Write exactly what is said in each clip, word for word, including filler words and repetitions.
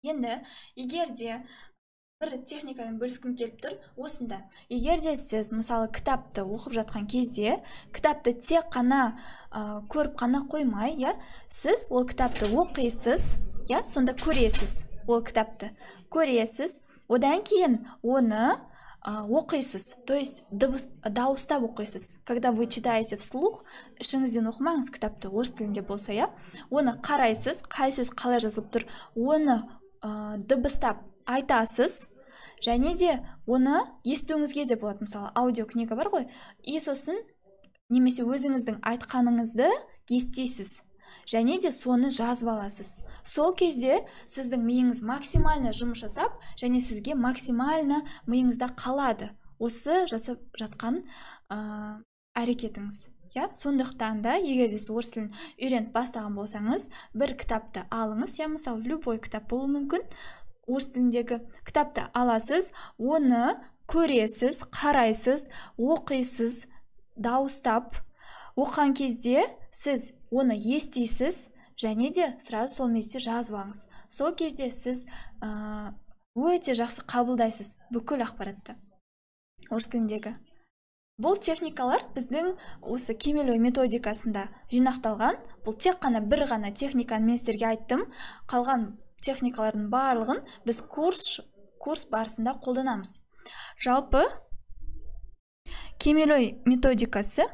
Енді егерде бір техникамен бөліскім келіп тұр, осында. Егерде сіз, мысалы, кітапты оқып жатқан кезде, кітапты тек қана ә, көріп қана қоймай, я, сіз ол кітапты оқисыз, я, сонда көресіз ол кітапты. Көресіз, одан кейін оны ә, оқисыз, то есть дыбыс, дауыстап оқисыз. Когда вы читаете вслух, ішіңізден оқымаңыз кітапты, орыс тілінде болса, я, оны қарайсыз, қай сөз қалай жазылып тұр, оны ә, дыбыстап айтасыз, және де оны естуіңізге де болады. Мысалы, аудиокнига бар ғой, и сосын немесе өзіңіздің айтқаныңызды естисіз, және де соны жазып аласыз. Сол кезде сіздің миыңыз максимально жұмыс жасап, және сізге максимально миыңызда қалады осы жасап жатқан ә, әрекетіңіз. Я? Сондықтан да, егер де сіз орыс тілін үйреніп бастаған болсаңыз, бір кітапты алыңыз, я, мысалы, любой кітап болуы мүмкін, орыс тіліндегі кітапты аласыз, оны көресіз, қарайсыз, оқисыз, дауыстап. Оқыған кезде сіз оны естисіз, және де сразу сол мезетте жазып алыңыз. Сол кезде сіз ә, өте жақсы қабылдайсыз бүкіл ақпаратты орыс тіліндегі. Бұл техникалар біздің осы Кемел ой методикасында жинақталған. Бұл тек қана бір ғана техниканы мен сіздерге айттым. Қалған техникалардың барлығын біз курс, курс барысында қолданамыз. Жалпы Кемел ой методикасы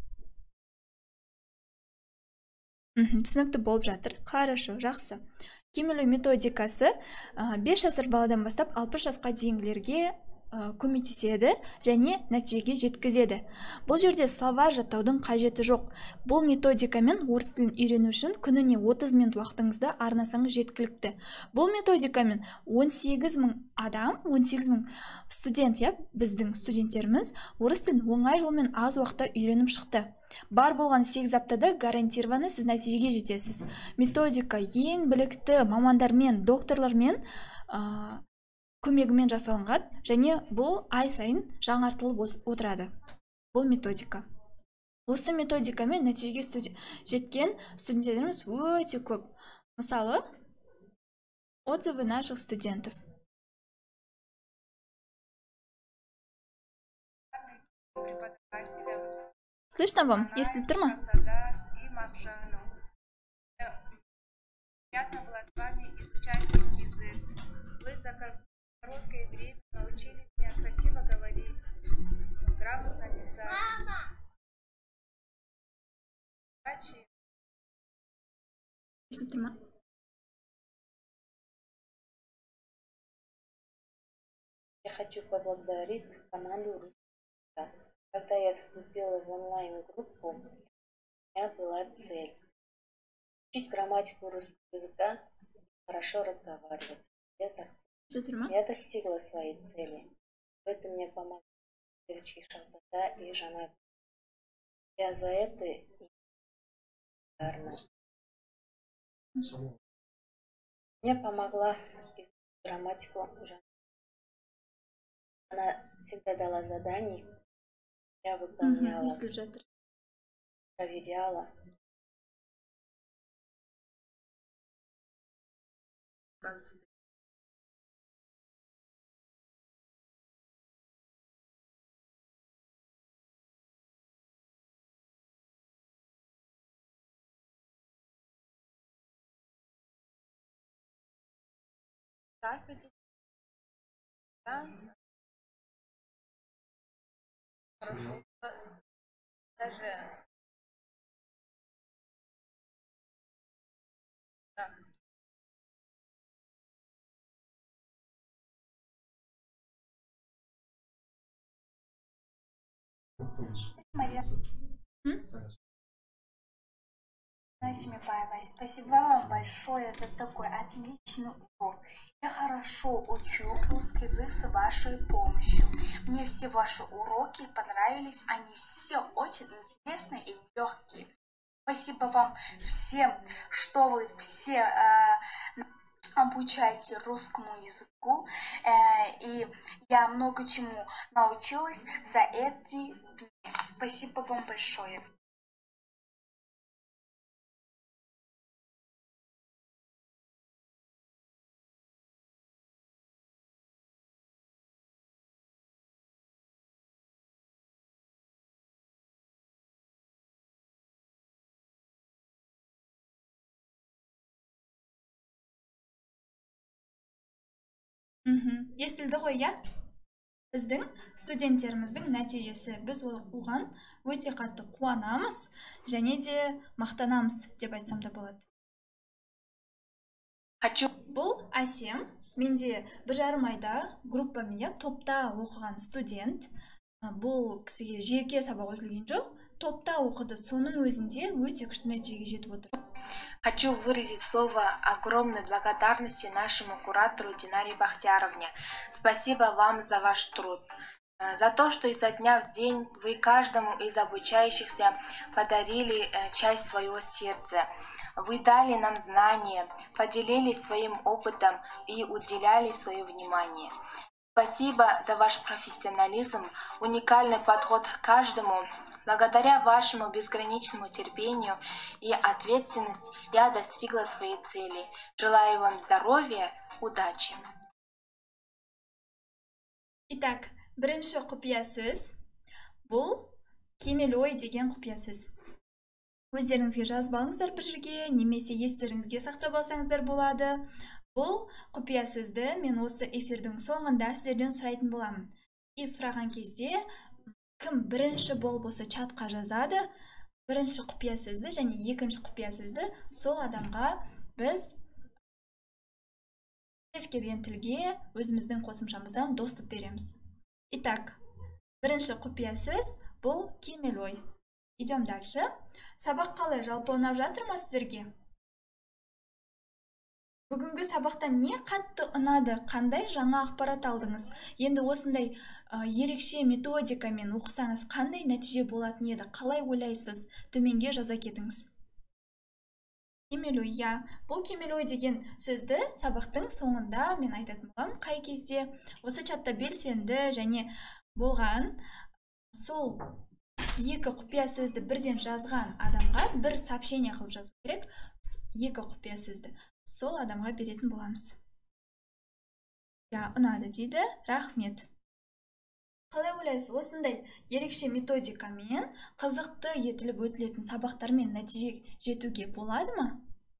түсінікті болып жатыр. Хорошо, жақсы. Кемел ой методикасы бес жасар баладан бастап алпыс жасқа дейінгілерге көмектеседі және нәтижеге жеткізеді. Бұл жерде словар жаттаудың қажеті жоқ. Бұл методикамен орыс тілін үйрену үшін күніне отыз минут уақытыңызды арнасаңыз жеткілікті. Бұл методикамен он сегіз мың адам, он сегіз мың студент, я, біздің студенттеріміз орыс тілін оңай жолмен аз уақытта үйреніп шықты. Бар болған сегіз аптада гарантированы сіз нәтижеге жетесіз. Методика ең білікті мамандармен, докторлармен ә, көмегімен жасалынған, және бұл ай сайын жаңартылып отырады. Бұл методика. Осы методикамен нәтижеге студи... жеткен студенттеріміз өте көп. Мысалы, отзывы наших студентов. Слышно вам? Если тұр ма? Приятно было с вами изучать русский язык. Вы за короткое время научили меня красиво говорить, грамотно писать. Удачи. Я хочу поблагодарить команду русского языка. Когда я вступила в онлайн-группу, у меня была цель учить грамматику русского языка, хорошо разговаривать. Я достигла своей цели. В этом мне помогли девочки Шахзада и Жанат. Я за это благодарна. Мне помогла изучить грамматику Жанат. Она всегда дала задания, я выполняла, Угу, проверяла. Здравствуйте. Да. Хорошо. Даже да. Моя. Мипаева, спасибо вам большое за такой отличный урок. Я хорошо учу русский язык с вашей помощью. Мне все ваши уроки понравились, они все очень интересные и легкие. Спасибо вам всем, что вы все э, обучаете русскому языку. Э, и я много чему научилась за эти дни. Спасибо вам большое. Мхм. Естілді ғой, я? Біздің студенттеріміздің нәтижесі, біз оған өте қатты қуанамыз, және де мақтанамыз деп айтсам да болады. Бұл Әсем, менде бір жарым айда группамен, топта оқыған студент. Бұл кісіге жеке сабақ өтілген жоқ, топта оқыды, соның өзінде өте күшті нәтижеге жетіп отыр. Хочу выразить слово огромной благодарности нашему куратору Динаре Бахтияровне. Спасибо вам за ваш труд. За то, что изо дня в день вы каждому из обучающихся подарили часть своего сердца. Вы дали нам знания, поделились своим опытом и уделяли свое внимание. Спасибо за ваш профессионализм, уникальный подход к каждому. Благодаря вашему безграничному терпению и ответственности я достигла своей цели. Желаю вам здоровья, удачи. Итак, бірінші құпия сөз. Бұл кемел ой деген құпия сөз. Өздеріңізге жазып алыңыздар бір жерге, немесе естеріңізге сақтап алсаңыздар болады. Бұл құпия сөзді мен осы эфирдің соңында сіздерден сұрайтын боламын. И сұраған кезде кім бірінші болып осы чатқа жазады, бірінші құпия сөзді және екінші құпия сөзді сол адамға біз кез келген тілге өзіміздің қосымшамыздан доступ береміз. Итак, бірінші құпия сөз бұл кемел ой. Идем дальше. Сабақ қалай, жалпы ұнап жатыр ма сіздерге? Бүгінгі сабақтан не қатты ұнады, қандай жаңа ақпарат алдыңыз? Енді осындай ерекше методикамен оқысаңыз қандай нәтиже болатын еді? Қалай ойлайсыз? Төменге жаза кетіңіз. Кемел ой, я. Бұл кемел ой деген сөзді сабақтың соңында мен айтатын боламын. Қай кезде осы чатта белсенді және болған сол екі құпия сөзді бірден жазған адамға бір сообщение қылып жазу керек. Екі құпия сөзді сол адамға беретін боламыз. Я, ұнады дейді, рахмет. Қалай ойлайсыз, осындай ерекше методикамен қызықты етіліп өтілетін сабақтармен нәтиже жетуге болады ма?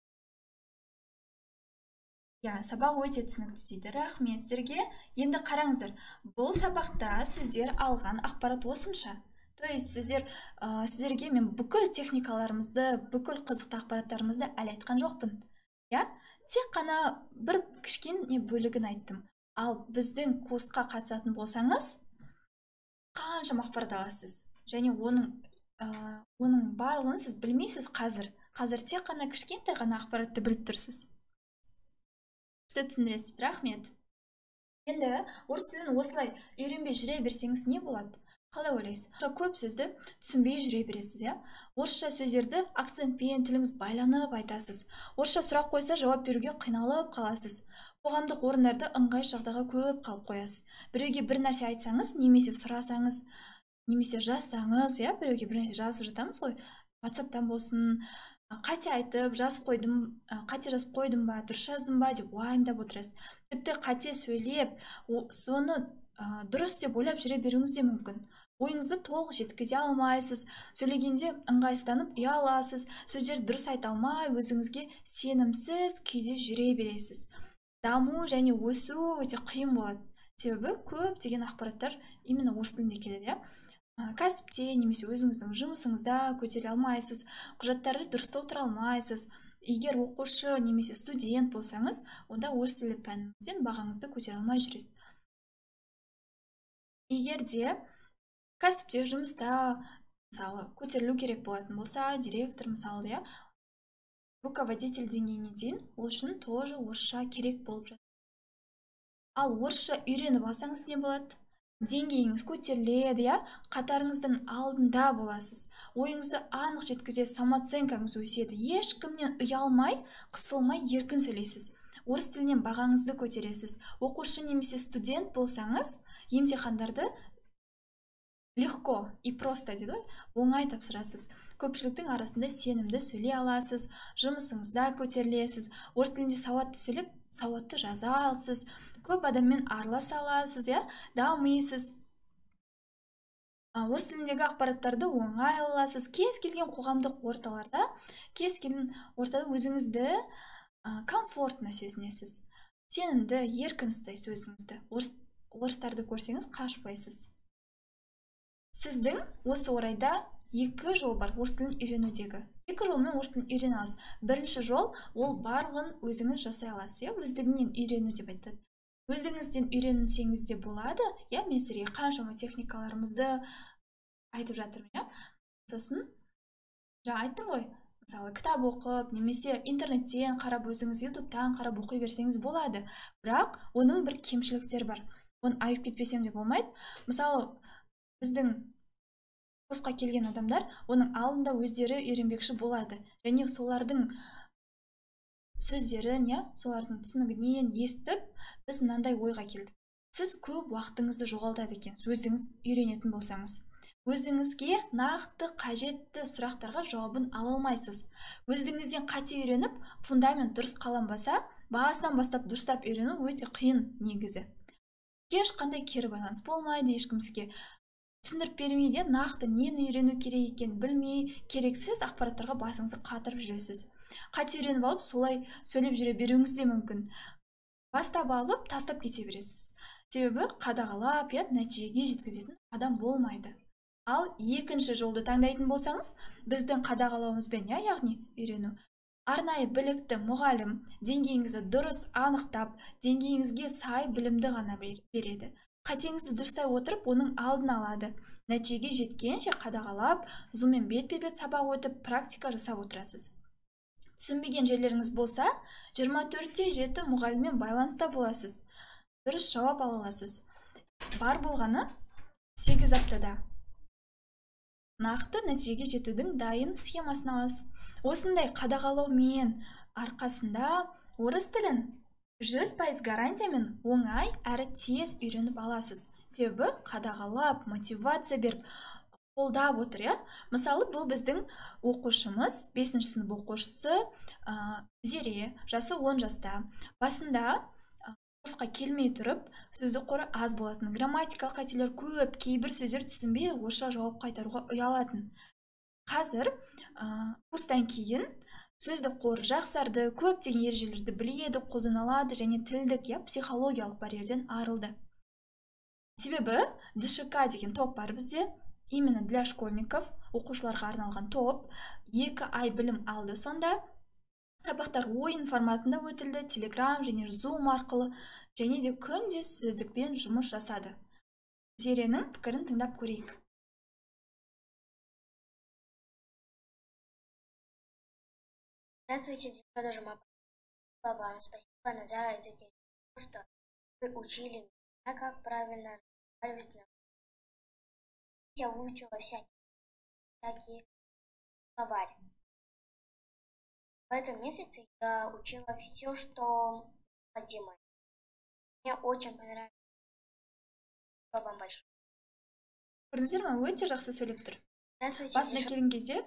Я, сабақ өте түсінікті дейді, рахмет сіздерге. Енді қараңыздар, бұл сабақта сіздер алған ақпарат осынша. То есть сіздер, ә, сіздерге мен бүкіл техникаларымызды, бүкіл қызықты ақпараттарымызды әлі айтқан жоқпын. Я, тек қана бір кішкене бөлігін айттым. Ал біздің курсқа қатысатын болсаңыз, қаншама ақпарат аласыз. Және оның, ә, оның барлығын сіз білмейсіз қазір. Қазір тек қана кішкентай ғана ақпаратты біліп тұрсыз. Күшті түсіндіресіз, рахмет. Енді орыс тілін осылай үйренбей жүре берсеңіз не болады? Қалай ойлайсыз? Көп сөзді түсінбей жүре бересіз, я? Орысша сөздерді акцентпен тіліңіз байланып айтасыз. Орысша сұрақ қойса жауап беруге қиналып қаласыз. Қоғамдық орындарды ыңғай жағдайға көп қалып қоясыз. Біреуге бір нәрсе айтсаңыз, немесе сұрасаңыз, немесе жазсаңыз, я, біреуге бір нәрсе жазып жатамыз ғой, WhatsApp-тан болсын, қате айтып, жазып қойдым, қате жазып қойдым ба, дұрыс жаздым ба деп уайымдап отырасыз. Тіпті қате сөйлеп, соны дұрыс деп ойлап жүре беруіңіз де мүмкін. Ойыңызды толық жеткізе алмайсыз, сөйлегенде ыңғайсызданып ұяласыз, сөздерді дұрыс айта алмай, өзіңізге сенімсіз күйде жүре бересіз. Даму және өсу өте қиын болады. Себебі көп деген ақпараттар именно орыс тілінде келеді. Кәсіпте немесе өзіңіздің жұмысыңызда көтере алмайсыз, құжаттарды дұрыс толтыра алмайсыз. Егер оқушы немесе студент болсаңыз, онда орыс тілі пәніңізден бағаңызды көтере алмай жүресіз. Егер де кәсіпте, жұмыста, мысалы, көтерілу керек болатын болса, директор, мысалы, я, руководитель деңгейіне дейін, ол үшін тоже орысша керек болып жатыр. Ал орысша үйреніп алсаңыз не болады? Деңгейіңіз көтеріледі, я, қатарыңыздың алдында боласыз. Ойыңызды анық жеткізесіз, самооценкаңыз өседі. Ешкімнен ұялмай, қысылмай, еркін сөйлейсіз. Орыс тілінен бағаңызды көтересіз. Оқушы немесе студент болсаңыз, емтихандарды легко и просто дейді, оңай тапсырасыз. Көпшіліктің арасында сенімді сөйлей аласыз, жұмысыңызда көтерілесіз, орыс тілінде сауатты сөйлеп, сауатты жаза аласыз, көп адаммен араласа аласыз, я, дамисыз. Орыс тіліндегі ақпараттарды оңай аласыз. Кез келген қоғамдық орталарда, кез келген ортада өзіңізді комфортно сезінесіз. сенімді, еркін ұстайсыз өзіңізді. Орыстарды көрсеңіз қашпайсыз. Сіздің осы орайда екі жол бар орыс тілін үйренудегі. Екі жолмен орыс тілін үйрене аласыз. Бірінші жол, ол барлығын өзіңіз жасай аласыз, өздігінен үйрену деп айтады. Өздігіңізден үйренсеңіз де болады, я мен сізге қаншама техникаларымызды айтып жатырмын, сосын жаңа айттым ғой, мысалы кітап оқып, немесе интернеттен қарап, өзіңіз ютубтан қарап оқи берсеңіз болады. Бірақ оның бір кемшіліктері бар. Оны айып кетпесем де болмайды. Мысалы, біздің курсқа келген адамдар оның алдында өздері үйренбекші болады. Және солардың сөздерін, солардың түсінігінен естіп, біз мынандай ойға келдік. Сіз көп уақытыңызды жоғалтады екенсіз, өзіңіз үйренетін болсаңыз. Өзіңізге нақты қажетті сұрақтарға жауабын ала алмайсыз. Өзіңізден қате үйреніп, фундамент дұрыс қаланбаса, басынан бастап дұрыстап үйрену өте қиын негізі. Ешқандай кері байланыс болмайды, ешкім сізге түсіндіріп бермейді, нақты нені үйрену керек екенін білмей, керексіз ақпараттарға басыңызды қатырып жүресіз. Қате үйреніп алып, солай сөйлеп жүре беруіңіз де мүмкін. Бастап алып, тастап кете бересіз. Себебі қадағалап, нәтижеге жеткізетін адам болмайды. Ал екінші жолды таңдайтын болсаңыз, біздің қадағалауымызбен, яғни үйрену, арнайы білікті мұғалім деңгейіңізді дұрыс анықтап, деңгейіңізге сай білімді ғана береді. Қатеңізді дұрыстай отырып, оның алдын алады. Нәтижеге жеткенше қадағалап, зумен бет-бет сабақ өтіп, практика жасап отырасыз. Түсінбеген жерлеріңіз болса, жиырма төртте жеті мұғаліммен байланыста боласыз. Дұрыс жауап ала аласыз. Бар болғаны сегіз аптада нақты нәтижеге жетудің дайын схемасын аласыз. Осындай қадағалаумен арқасында орыс тілін жүз пайыз гарантиямен оңай әрі тез үйреніп аласыз. Себебі қадағалап, мотивация беріп, қолдап отыр. Мысалы, бұл біздің оқушымыз, бесінші сынып оқушысы Зере, жасы он жаста. Басында курсқа келмей тұрып, сөздік қоры аз болатын. Грамматикалық қателер көп, кейбір сөздер түсінбей, орысша жауап қайтаруға ұялатын. Қазір курстан кейін сөздік қоры жақсарды, көптеген ережелерді біледі, қолдана алады және тілдік, психологиялық барьерден арылды. Себебі ди эш ка деген топ бар бізде, именно для школьников, оқушыларға арналған топ, екі ай білім алды. Сонда сабақтар ойын форматында өтілді, Telegram және Zoom арқылы, және де күнде сөздікпен жұмыс жасады. Зеренің пікірін тыңдап көрейік. Здравствуйте, девчата Жума. Вам спасибо, Назара Эдюкейшн, что вы учили меня, как правильно разговаривать на... Я выучила всякие, всякие словари. В этом месяце я учила все, что необходимо. Мне очень понравилось. Спасибо вам большое. Көрдіңіздер ме, өте жақсы сөйлеп тұр. Басына келген кезде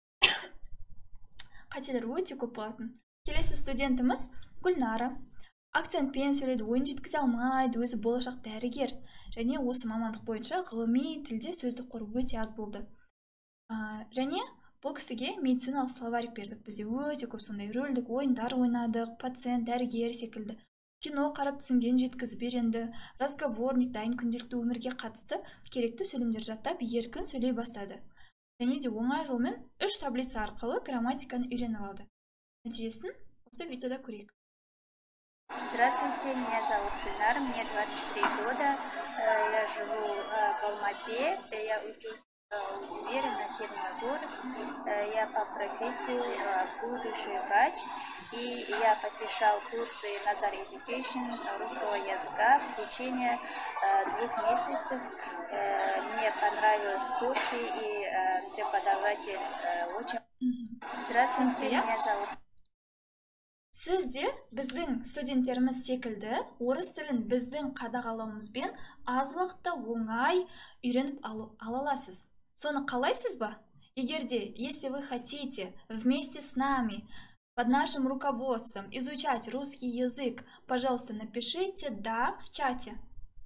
қателер өте көп болатын. Келесі студентіміз Гүлнара. Акцентпен сөйлейді, ойын жеткізе алмайды, өзі болашақ дәрігер. Және осы мамандық бойынша ғылыми тілде сөздік қоры өте аз болды. Және бұл кісіге медициналық словарик бердік. Бізде өте көп сондай рөлдік ойындар ойнадық, пациент, дәрігер секілді. Кино қарап түсінген жеткізіп беренді, разговорник, дайын күнделікті өмірге қатысты керекті сөйлемдер жаттап, еркін сөйлей бастады. Және де оңай жолмен үш таблица арқылы грамматиканы үйреніп алды. Нәтижесін осы видеода көрейік. Здравствуйте, меня зовут Гульнара, мне двадцать три года, я живу в Алмате, я учусь в универе на седьмой курс, я по профессии будущий врач, и я посещал курсы Nazar Education русского языка в течение двух месяцев. Мне понравились курсы и преподаватель очень. Здравствуйте, меня зовут. Сіз де біздің студенттеріміз секілді орыс тілін біздің қадағалауымызбен аз уақытта оңай үйреніп ала аласыз. Соны қалайсыз ба? Егерде, если вы хотите вместе с нами под нашим руководством изучать русский язык, пожалуйста, напишите «да» в чате.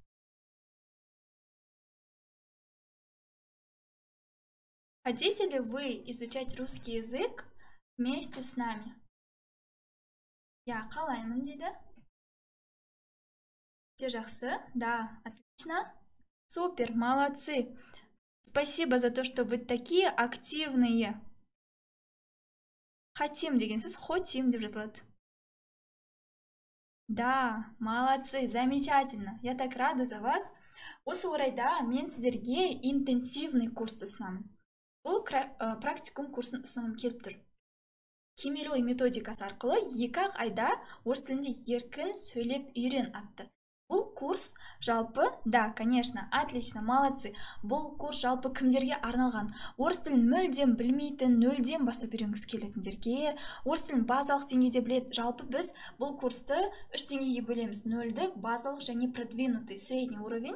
Хотите ли вы изучать русский язык вместе с нами? Я қалаймын дейді. Те жақсы. Да, отлично. Супер, молодцы. Спасибо за то, что вы такие активные. Хотим дегенсіз, хотим деп жазылады. Да, молодцы, замечательно. Я так рада за вас. Осы орайда мен сіздерге интенсивный курс ұсынамын. Бұл практикум курсын ұсынғым келіп тұр. Кемел ой методикасы арқылы екі айда орыс тілінде еркін сөйлеп үйрен атты. Бұл курс жалпы, да, конечно, отлично, молодцы. Бұл курс жалпы кімдерге арналған? Орыс тілін мүлдем білмейтін, нөлден бастап үйренгісі келетіндерге, орыс тілін базалық деңгейде біледі. Жалпы біз бұл курсты үш деңгейге бөлеміз: нөлдік, базалық және продвинутый, средний уровень.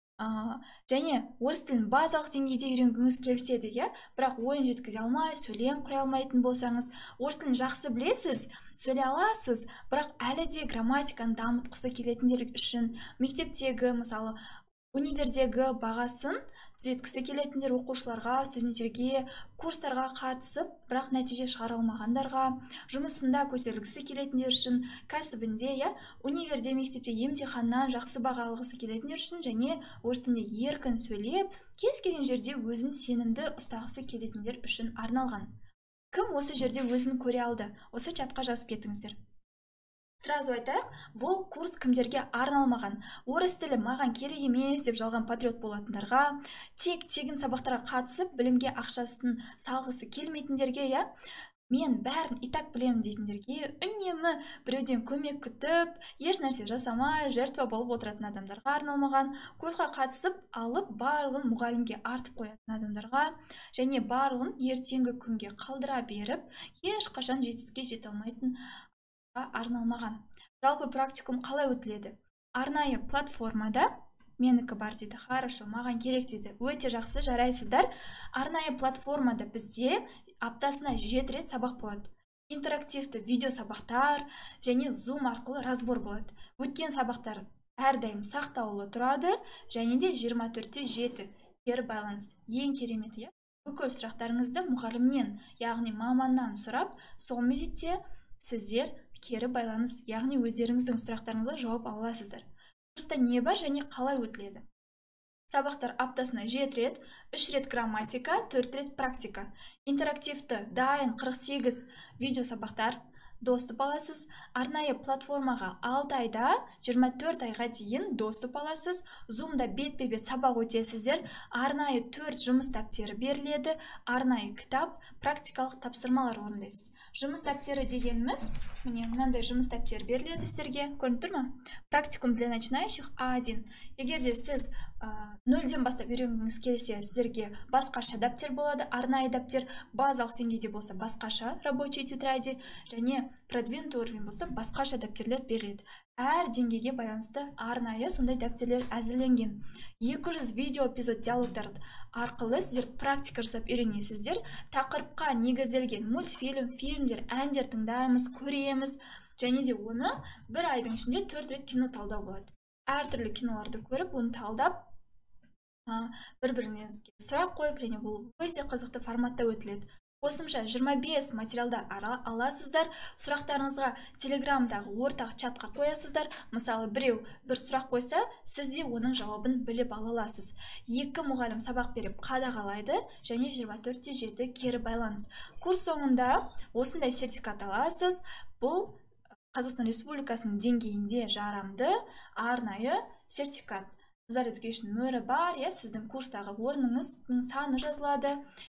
Және орыс тілін базалық деңгейде үйренгіңіз келседі, иә, бірақ ойын жеткізе алмай, сөйлем құрай алмайтын болсаңыз, орыс тілін жақсы білесіз, сөйлей аласыз, бірақ әлі де грамматиканы дамытқысы келетіндер үшін мектептегі, мысалы, универдегі бағасын түзеткісі келетіндер оқушыларға, студенттерге, курстарға қатысып, бірақ нәтиже шығара алмағандарға, жұмысында көтерілгісі келетіндер үшін, кәсібінде, я, универде, мектепте емтиханнан жақсы баға алғысы келетіндер үшін, және орыс тілінде еркін сөйлеп, кез келген жерде өзін сенімді ұстағысы келетіндер үшін арналған. Кім осы жерде өзін көре алды? Осы чатқа жазып кетіңіздер. Сразу айтайық, бұл курс кімдерге арналмаған? Орыс тілі маған керек емес деп жалған патриот болатындарға, тек тегін сабақтарға қатысып, білімге ақшасын салғысы келмейтіндерге, я, мен бәрін и так білемін дейтіндерге, үнемі біреуден көмек күтіп, еш нәрсе жасамай, жертва болып отыратын адамдарға арналмаған, курсқа қатысып, алып барлығын мұғалімге артып қоятын адамдарға, және барлығын ертеңгі күнге қалдыра беріп, ешқашан жетістікке жете алмайтын арналмаған. Жалпы практикум қалай өтіледі? Арнайы платформада, менікі бар дейді, хорошо, маған керек дейді, өте жақсы, жарайсыздар. Арнайы платформада бізде аптасына жеті рет сабақ болады. Интерактивті видео сабақтар және Zoom арқылы разбор болады. Өткен сабақтар әрдайым сақтаулы тұрады, және де жиырма төртте жеті кері байланыс. Ең кереметі, бүкіл сұрақтарыңызды мұғалімнен, яғни маманнан сұрап, сол мезетте сіздер кері байланыс, яғни өздеріңіздің сұрақтарыңызға жауап аласыздар. Курста не бар және қалай өтіледі? Сабақтар аптасына жеті рет, үш рет грамматика, төрт рет практика. Интерактивті дайын қырық сегіз видео сабақтар доступ аласыз. Арнайы платформаға алты айда жиырма төрт айға дейін доступ аласыз. Zoom'да бетпе-бет сабақ өтесіздер. Арнайы төрт жұмыс дәптері беріледі. Арнайы кітап, практикалық тапсырмалар орындайсыз. Жұмыс дәптері дегеніміз, міне мынандай жұмыс дәптері беріледі сіздерге. Көрініп тұр ма? Практикум для начинающих а один. Егер де сіз нөлден бастап үйренгіңіз келсе, сіздерге басқаша дәптер болады. Арнайы дәптер базалық деңгейде болса басқаша рабочий тетради, және продвинутый уровень болса басқаша дәптерлер беріледі. Әр деңгейге байланысты арнайы сондай дәптерлер әзірленген. екі жүз видео эпизод диалогтар арқылы сіздер практика жасап үйренесіздер. Тақырыпқа негізделген мультфильм, фильмдер, әндер тыңдаймыз, көреміз, және де оны бір айдың ішінде төрт рет кино талдау болады. Әртүрлі киноларды көріп, оны талдап, бір-біріңізге сұрақ қойып, және бұл өте қызықты форматта өтіледі. Қосымша жиырма бес материалдар аласыздар. Сұрақтарыңызға телеграмдағы ортақ чатқа қоясыздар. Мысалы, біреу бір сұрақ қойса, сіз де оның жауабын біліп ала аласыз. Екі мұғалім сабақ беріп қадағалайды, және жиырма төртте жеті кері байланыс. Курс соңында осындай сертификат аласыз. Бұл Қазақстан Республикасының деңгейінде жарамды арнайы сертификат. Education мөрі бар, сіздің курстағы орныңыздың саны жазылады,